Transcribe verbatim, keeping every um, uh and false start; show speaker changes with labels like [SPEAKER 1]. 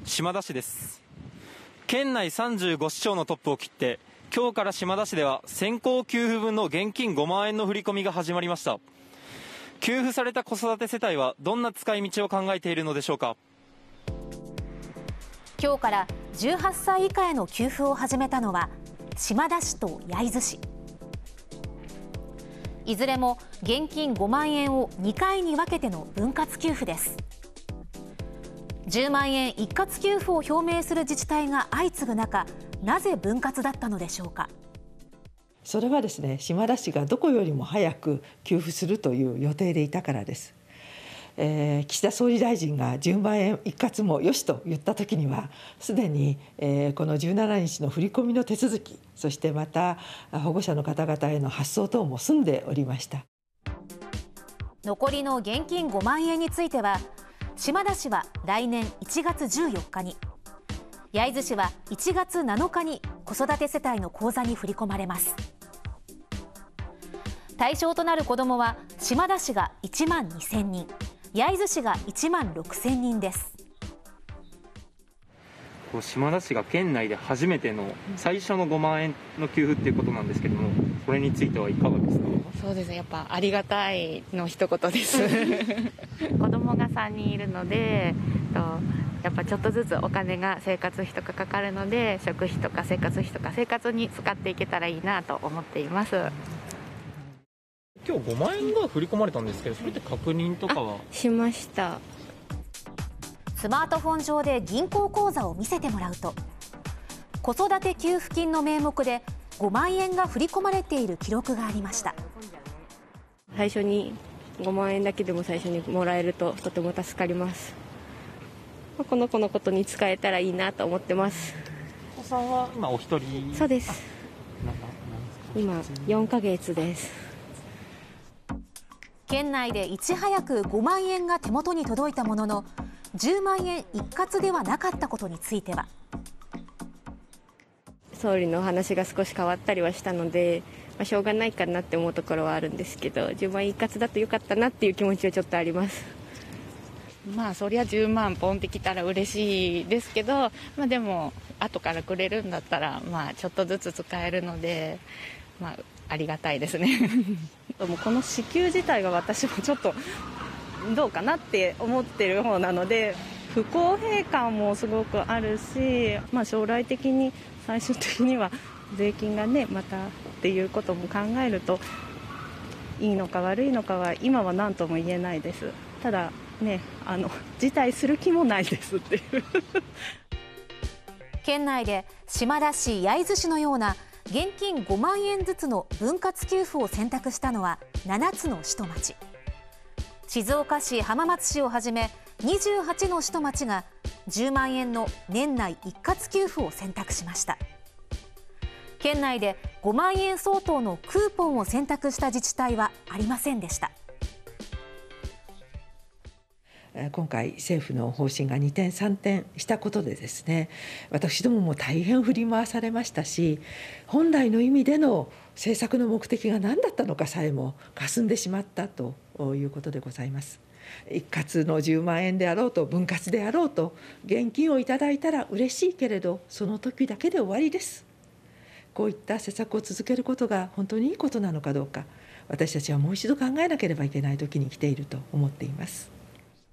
[SPEAKER 1] 島田市です。県内さんじゅうご市町のトップを切って今日から島田市では先行給付分の現金ごまん円の振り込みが始まりました。給付された子育て世帯はどんな使い道を考えているのでしょうか。
[SPEAKER 2] 今日からじゅうはっさい以下への給付を始めたのは島田市と焼津市。いずれも現金ごまん円をにかいに分けての分割給付です。じゅうまん円一括給付を表明する自治体が相次ぐ中、なぜ分割だったのでしょうか。
[SPEAKER 3] それはですね、島田市がどこよりも早く給付するという予定でいたからです。えー、岸田総理大臣がじゅうまん円一括もよしと言ったときには、すでに、えー、このじゅうしちにちの振り込みの手続き、そしてまた保護者の方々への発送等も済んでおりました。
[SPEAKER 2] 残りの現金ごまん円については、島田市は来年いちがつじゅうよっかに、焼津市はいちがつなのかに子育て世帯の口座に振り込まれます。対象となる子どもは島田市がいちまんにせんにん、焼津市がいちまんろくせんにんです。
[SPEAKER 1] 島田市が県内で初めての最初のごまん円の給付ということなんですけども、これについてはいかがですか。
[SPEAKER 4] そうですね、やっぱありがたいの一言です子供がさんにんいるので、やっぱちょっとずつお金が生活費とかかかるので、食費とか生活費とか生活に使っていけたらいいなと思っています。
[SPEAKER 1] 今日ごまん円が振り込まれたんですけど、それって確認とかは
[SPEAKER 4] しました。
[SPEAKER 2] スマートフォン上で銀行口座を見せてもらうと、子育て給付金の名目でごまん円が振り込まれている記録がありました。
[SPEAKER 4] 最初にごまん円だけでも最初にもらえるととても助かります。この子のことに使えたらいいなと思ってます。
[SPEAKER 1] お子さんは今お一人。
[SPEAKER 4] そうです。今よんかげつです。
[SPEAKER 2] 県内でいち早くごまん円が手元に届いたものの、じゅうまん円一括ではなかったことについては、
[SPEAKER 4] 総理のお話が少し変わったりはしたので、まあ、しょうがないかなって思うところはあるんですけど、じゅうまん円一括だとよかったなっていう気持ちはちょっとあります。
[SPEAKER 5] まあそりゃじゅうまんポンってきたら嬉しいですけど、まあ、でも後からくれるんだったら、まあちょっとずつ使えるので、まあ、ありがたいですね
[SPEAKER 6] もうこの支給自体が私もちょっとどうかなって思ってる方なので、不公平感もすごくあるし、まあ、将来的に最終的には税金がねまたっていうことも考えると、いいのか悪いのかは今は何とも言えないです。ただね、あの辞退する気もないですっていう
[SPEAKER 2] 県内で島田市、焼津市のような現金ごまん円ずつの分割給付を選択したのはななつの市と町。静岡市、浜松市をはじめにじゅうはちの市と町がじゅうまん円の年内一括給付を選択しました。県内でごまん円相当のクーポンを選択した自治体はありませんでした。
[SPEAKER 3] 今回政府の方針が二転三転したことでですね、私どもも大変振り回されましたし、本来の意味での政策の目的が何だったのかさえも霞んでしまったということでございます。一括のじゅうまん円であろうと分割であろうと、現金をいただいたら嬉しいけれどその時だけで終わりです。こういった施策を続けることが本当にいいことなのかどうか、私たちはもう一度考えなければいけない時に来ていると思っています。